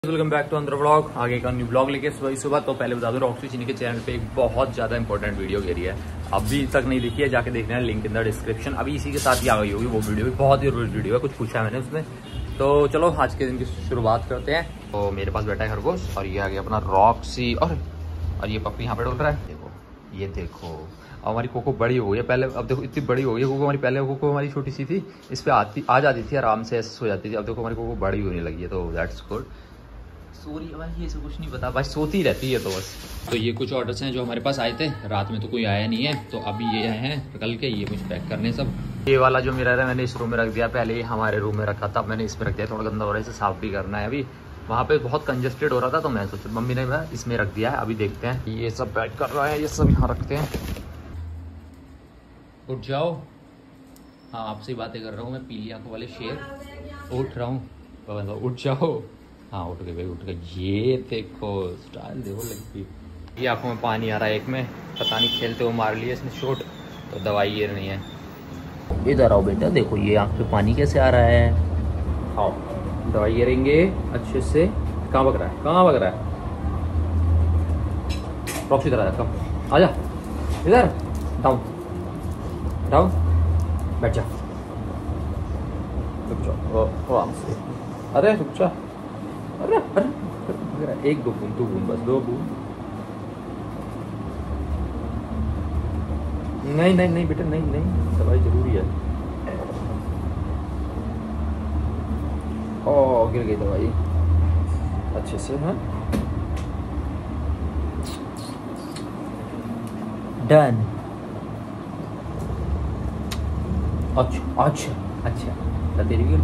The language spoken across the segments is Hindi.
वेलकम बैक टू अंदर ब्लॉग। आगे का न्यू ब्लॉग लेके सुबह तो पहले बता दो रॉक्सी चीनी के चैनल पे एक बहुत ज्यादा इंपॉर्टेंट वीडियो गिरी है। अभी तक नहीं देखी है, जाके देखना है, लिंक इन द डिस्क्रिप्शन। अभी इसी के साथ ही आ गई होगी वो वीडियो भी, बहुत ही वीडियो है, कुछ पूछा है मैंने उसमें। तो चलो आज के दिन की शुरुआत करते हैं। तो मेरे पास बैठा है खरगोश और ये आ गया अपना रॉक्सी और ये पप्पी यहाँ पे डोल रहा है। देखो ये देखो, हमारी कोको बड़ी हो गई है। पहले अब देखो इतनी बड़ी हो गई है कोको हमारी। पहले कोको हमारी छोटी सी थी, इस पे आ जाती थी आराम से, ऐसे सो जाती थी। अब देखो हमारी कोको बड़ी होने लगी है, तो दैट्स गुड। सॉरी भाई, ये सब कुछ नहीं पता भाई, सोती रहती है तो बस। तो ये कुछ ऑर्डर्स हैं जो हमारे पास आए थे, रात में तो कोई आया नहीं है, तो अभी ये आए हैं कल के। ये कुछ पैक करने सब। ये वाला जो मिरर है मैंने इस रूम में रख दिया, पहले ये हमारे रूम में रखा था, मैंने इसमें रख दिया। थोड़ा गंदा हो रहा है, इसे साफ भी करना है अभी। वहाँ पे बहुत कंजेस्टेड हो रहा था तो मैं सोचा, मम्मी ने इसमें रख दिया है। अभी देखते हैं, ये सब पैक कर रहा है, ये सब यहाँ रखते हैं। उठ जाओ। हाँ आपसे बातें कर रहा हूँ मैं, पीली आंखों वाले शेर। उठ रहा हूँ, उठ जाओ। हाँ उठ गए भाई, उठ गए। ये देखो स्टाइल देखो लगी। ये आंखों में पानी आ रहा है एक में, पता नहीं खेलते हुए मार लिया इसने शॉट, तो दवाई ये नहीं है। इधर आओ बेटा, देखो ये आंख पे पानी कैसे आ रहा है। आओ दवाई ये रहेंगे अच्छे से। कहाँ बग रहा है, कहाँ बग रहा है? रॉक्सी इधर आजा, कम आजा इधर। डाउन डाउन, बैठ जा, रुक जाओ आराम से। अरे रुक जा, अरे अरे एक दो बूंद बस, 2 बूंद। नहीं नहीं नहीं बेटा, नहीं नहीं, दवाई जरूरी है। ओ गिर गई दवाई अच्छे से। हाँ डन। अच्छा अच्छा अच्छा, तेरी भी लो,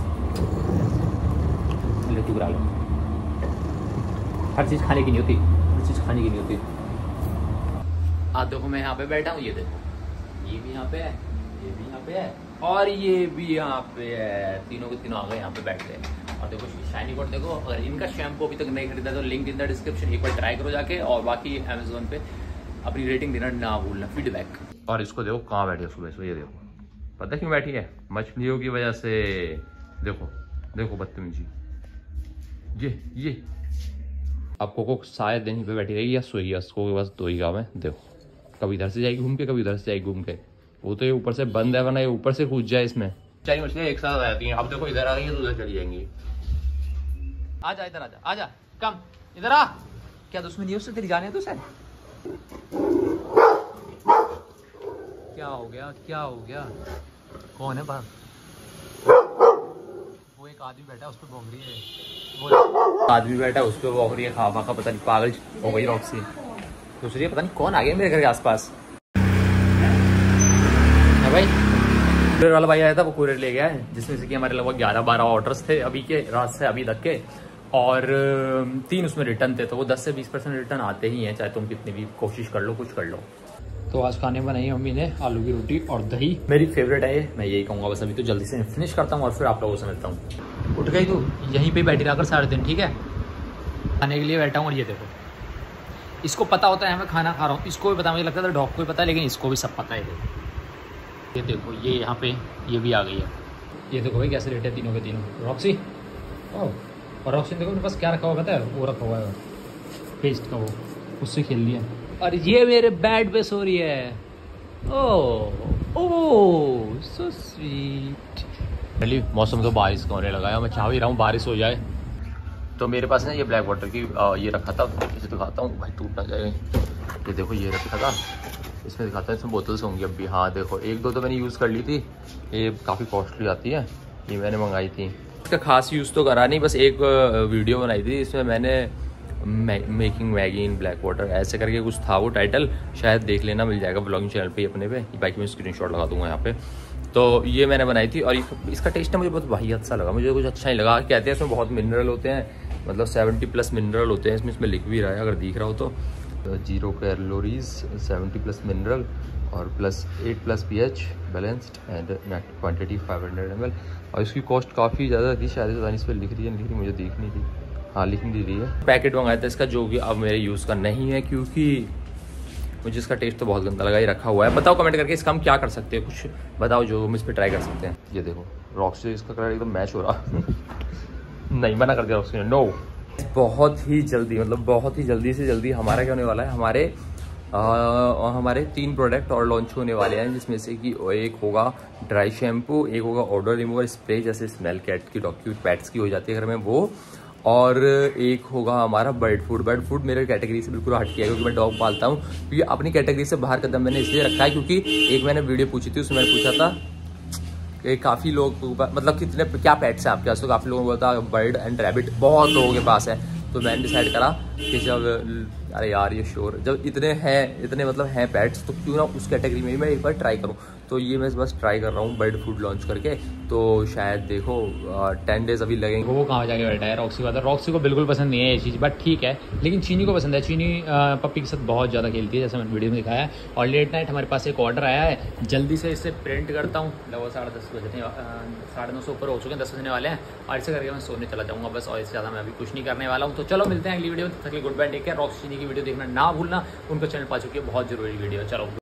ले तू गिरा लो। हर चीज़ खाने की नहीं होती, हर चीज़ खाने की नहीं होती। आज देखो मैं यहाँ पे बैठा हूँ, ये देखो ये भी यहाँ पे है, ये भी यहाँ पे है और ये भी यहाँ पे है। तीनों के तीनों आ गए यहाँ पे बैठ गए। और देखो शाइनी कोट देखो, अगर इनका शैम्पू अभी तक नहीं खरीदा तो लिंक इन द डिस्क्रिप्शन, एक बार ट्राई करो जाके। और बाकी अमेजोन पे अपनी रेटिंग देना ना भूलना, फीडबैक। और इसको देखो कहाँ बैठी है सुबह सुबह, ये देखो पता क्यों बैठी है? मछलियों की वजह से। देखो देखो बदतमीजी, ये अब कोको शायद यहीं पे बैठी रहेगी या सोएगी, उसको बस 2 ही गाँव है। देखो कभी इधर से जाएगी घूम के, कभी उधर से जाएगी घूम के। वो तो ये ऊपर से बंद है, वरना ये ऊपर से कूद जाए इसमें। 4 मछलियाँ एक साथ आ जाती हैं। अब देखो इधर आ गई है तो उधर चली जाएंगी। आजा इधर, आजा आजा, कम इधर आ। क्या दुश्मनी है उससे तेरी, जाने तो सर? क्या हो गया, क्या हो गया? कौन है बाहर? वो एक आदमी बैठा है, उस पर भौंक रही है। वो आदमी बैठा है, उस पर भौंक रही है। खा का पता नहीं, पागल हो गई रॉक्सी। दूसरी है, पता नहीं कौन आ गया मेरे घर के आसपास। है भाई, कुरियर वाला भाई आया था, वो कुरियर ले गया है, जिसमें से कि हमारे लगभग 11-12 ऑर्डर्स थे अभी के, रात से अभी तक के। और 3 उसमें रिटर्न थे, तो वो 10 से 20% रिटर्न आते ही हैं, चाहे तुम कितनी भी कोशिश कर लो, कुछ कर लो। तो आज खाने बनाई मम्मी ने आलू की रोटी और दही, मेरी फेवरेट है ये, मैं यही कहूँगा। बस अभी तो जल्दी से फिनिश करता हूँ और फिर आप लोगों से मिलता हूँ। उठ गई तू, यहीं पे बैठी रहकर सारे दिन, ठीक है? खाने के लिए बैठा हूँ और ये देखो, इसको पता होता है मैं खाना खा रहा हूँ, इसको भी पता, मुझे लगता था डॉग को भी पता है, लेकिन इसको भी सब पता है। ये देखो ये यहाँ पे ये भी आ गई है। ये देखो भाई कैसे लेटे तीनों के तीनों। रॉक्सी ओह, और रॉक्सी देखो मेरे पास क्या रखा हुआ पता है? वो रखा हुआ है पेस्ट का, वो उससे खेल लिया। और ये मेरे बेड पे सो रही है। Oh oh so sweet. चलिए मौसम तो बारिश का होने लगा है, मैं चाह भी रहा हूँ बारिश हो जाए। तो मेरे पास ना ये ब्लैक वाटर की ये रखा था, इसे दिखाता हूँ भाई, टूट ना जाए। ये देखो ये रखा था, इसमें दिखाता है, इसमें बोतल्स होंगी अब भी। हाँ देखो 1-2 तो मैंने यूज़ कर ली थी, ये काफ़ी कॉस्टली आती है, ये मैंने मंगाई थी। इसका खास यूज़ तो करा नहीं, बस एक वीडियो बनाई थी, इसमें मैंने making Maggi in black water ऐसे करके कुछ था वो टाइटल, शायद देख लेना, मिल जाएगा ब्लॉगिंग चैनल पे अपने पे। बाकी मैं स्क्रीनशॉट लगा दूंगा यहाँ पे। तो ये मैंने बनाई थी और इसका टेस्ट ना मुझे बहुत वाहियत सा लगा, मुझे कुछ अच्छा नहीं लगा। कहते हैं इसमें बहुत मिनरल होते हैं, मतलब 70+ मिनरल होते हैं इसमें लिख भी रहा है, अगर दिख रहा हो तो। 0 कैलोरीज, 70+ मिनरल और +8+ pH balanced and net quantity 500 ml। और इसकी कॉस्ट काफ़ी ज़्यादा थी, शायद इस पर लिख रही है, नहीं लिख रही, मुझे दिख नहीं थी। हाँ लिख नहीं रही है। पैकेट मंगाया था इसका, जो कि अब मेरे यूज़ का नहीं है, क्योंकि मुझे इसका टेस्ट तो बहुत गंदा लगा। ये रखा हुआ है, बताओ कमेंट करके इसका हम क्या कर सकते हैं, कुछ बताओ जो हम इस पर ट्राई कर सकते हैं। ये देखो रॉक्सी, इसका कलर एकदम मैच हो रहा नहीं, मना कर दिया रॉक्सी ने, नो बहुत ही जल्दी, मतलब बहुत ही जल्दी से जल्दी हमारा क्या होने वाला है, हमारे 3 प्रोडक्ट और लॉन्च होने वाले हैं, जिसमें से कि एक होगा ड्राई शैम्पू, एक होगा ऑडर रिमूवर स्प्रे, जैसे स्मेल कैट की डॉग की पैट्स की हो जाती है घर में वो, और एक होगा हमारा बर्ड फूड। बर्ड फूड मेरे कैटेगरी से बिल्कुल हट किया है, क्योंकि मैं डॉग पालता हूँ। क्योंकि अपनी कैटेगरी से बाहर कदम मैंने इसलिए रखा है क्योंकि एक मैंने वीडियो पूछी थी, उसमें मैंने पूछा था कि काफ़ी लोग, मतलब कितने क्या पेट्स हैं आपके पास, तो काफ़ी लोगों को बोलता बर्ड एंड रैबिट बहुत लोगों के पास है। तो मैंने डिसाइड करा कि जब, अरे यार ये श्योर, जब इतने मतलब हैं पेट्स, तो क्यों ना उस कैटेगरी में भी मैं एक बार ट्राई करूं। तो ये मैं बस ट्राई कर रहा हूँ बर्ड फूड लॉन्च करके। तो शायद देखो 10 डेज अभी लगेंगे। वो कहाँ जाके बैठा है रॉक्सी वाला। रॉक्सी को बिल्कुल पसंद नहीं है ये चीज़, बट ठीक है। लेकिन चीनी को पसंद है। चीनी पप्पी के साथ बहुत ज़्यादा खेलती है, जैसे मैंने वीडियो में दिखाया है। और लेट नाइट हमारे पास एक ऑर्डर आया है, जल्दी से इसे प्रिंट करता हूँ। लगभग 10:30 बजे, 9:30 ऊपर हो चुके हैं, 10 बजने वाले हैं। और इसे करके मैं सोने चला जाऊँगा बस, और इससे ज़्यादा मैं अभी कुछ नहीं करने वाला हूँ। तो चलो मिलते हैं अगली वीडियो में। तक good bye, take care. Roxy Cheeni की वीडियो देखना ना भूलना, उनका चैनल पा चुकी है, बहुत जरूरी वीडियो। चलो।